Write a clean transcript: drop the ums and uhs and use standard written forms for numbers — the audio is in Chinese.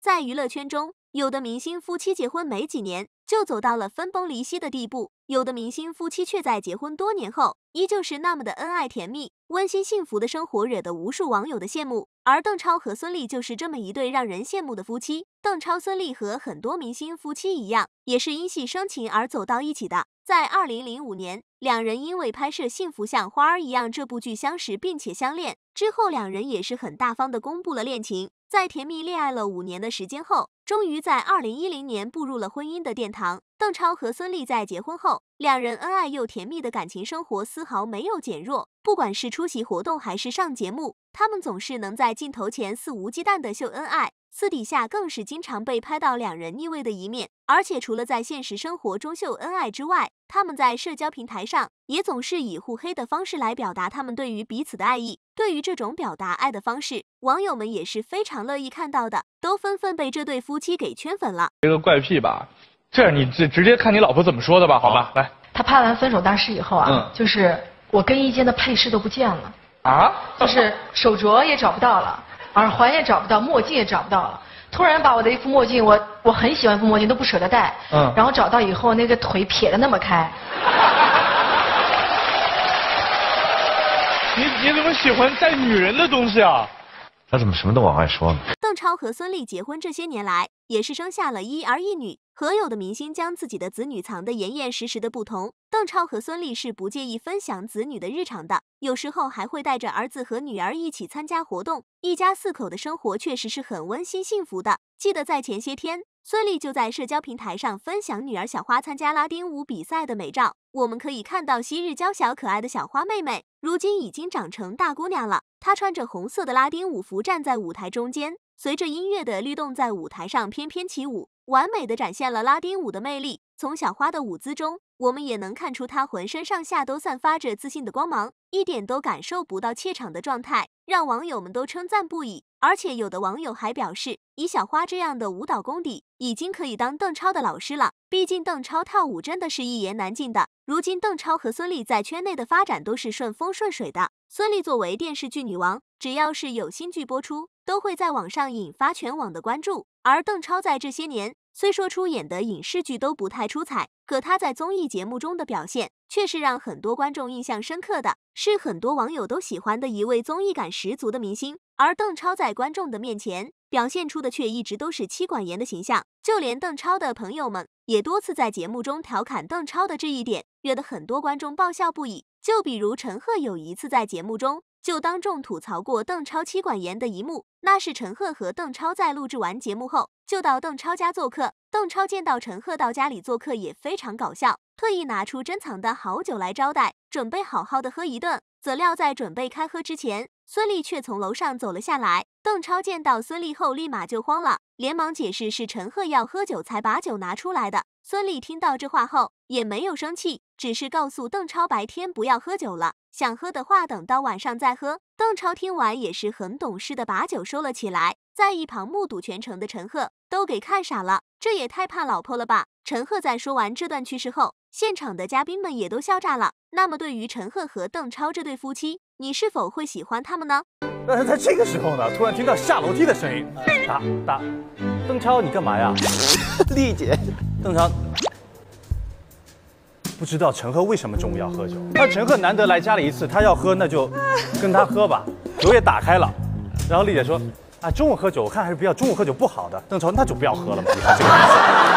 在娱乐圈中，有的明星夫妻结婚没几年就走到了分崩离析的地步，有的明星夫妻却在结婚多年后依旧是那么的恩爱甜蜜、温馨幸福的生活，惹得无数网友的羡慕。而邓超和孙俪就是这么一对让人羡慕的夫妻。邓超、孙俪和很多明星夫妻一样，也是因戏生情而走到一起的。在2005年，两人因为拍摄《幸福像花儿一样》这部剧相识并且相恋，之后两人也是很大方的公布了恋情。在甜蜜恋爱了5年的时间后，终于在2010年步入了婚姻的殿堂。邓超和孙俪在结婚后，两人恩爱又甜蜜的感情生活丝毫没有减弱。不管是出席活动还是上节目，他们总是能在镜头前肆无忌惮的秀恩爱，私底下更是经常被拍到两人腻味的一面。而且除了在现实生活中秀恩爱之外，他们在社交平台上也总是以互黑的方式来表达他们对于彼此的爱意。对于这种表达爱的方式，网友们也是非常乐意看到的，都纷纷被这对夫妻给圈粉了。 这个怪癖吧，这样你直接看你老婆怎么说的吧，好吧？来， 他拍完《分手大师》以后啊，就是我更衣间的配饰都不见了啊，就是手镯也找不到了，耳环也找不到，墨镜也找不到了。突然把我的一副墨镜，我很喜欢一副墨镜，都不舍得戴。然后找到以后，那个腿撇得那么开。 你怎么喜欢带女人的东西啊？ 他怎么什么都往外说呢？ 邓超和孙俪结婚这些年来，也是生下了一儿一女。和有的明星将自己的子女藏得严严实实的不同，邓超和孙俪是不介意分享子女的日常的，有时候还会带着儿子和女儿一起参加活动，一家4口的生活确实是很温馨幸福的。记得在前些天，孙俪就在社交平台上分享女儿小花参加拉丁舞比赛的美照，我们可以看到昔日娇小可爱的小花妹妹，如今已经长成大姑娘了。她穿着红色的拉丁舞服站在舞台中间，随着音乐的律动在舞台上翩翩起舞，完美的展现了拉丁舞的魅力。从小花的舞姿中，我们也能看出她浑身上下都散发着自信的光芒，一点都感受不到怯场的状态，让网友们都称赞不已。而且有的网友还表示，以小花这样的舞蹈功底，已经可以当邓超的老师了。毕竟邓超跳舞真的是一言难尽的。如今邓超和孙俪在圈内的发展都是顺风顺水的。孙俪作为电视剧女王，只要是有新剧播出，都会在网上引发全网的关注。而邓超在这些年虽说出演的影视剧都不太出彩，可他在综艺节目中的表现却是让很多观众印象深刻的，是很多网友都喜欢的一位综艺感十足的明星。而邓超在观众的面前表现出的却一直都是妻管严的形象，就连邓超的朋友们也多次在节目中调侃邓超的这一点，惹得很多观众爆笑不已。就比如陈赫有一次在节目中就当众吐槽过邓超妻管严的一幕，那是陈赫和邓超在录制完节目后就到邓超家做客，邓超见到陈赫到家里做客也非常搞笑，特意拿出珍藏的好酒来招待，准备好好的喝一顿。怎料在准备开喝之前，孙俪却从楼上走了下来。邓超见到孙俪后立马就慌了，连忙解释是陈赫要喝酒才把酒拿出来的。孙俪听到这话后也没有生气，只是告诉邓超白天不要喝酒了，想喝的话等到晚上再喝。邓超听完也是很懂事的把酒收了起来。在一旁目睹全程的陈赫都给看傻了，这也太怕老婆了吧。陈赫在说完这段趣事后，现场的嘉宾们也都笑炸了。那么对于陈赫和邓超这对夫妻，你是否会喜欢他们呢？ 在这个时候呢，突然听到下楼梯的声音，打，邓超你干嘛呀？ 丽姐， 邓超不知道陈赫为什么中午要喝酒，他陈赫难得来家里一次，他要喝那就跟他喝吧，酒也打开了，然后丽姐说啊中午喝酒我看还是不要，中午喝酒不好的。邓超那就不要喝了嘛，你看这个意思。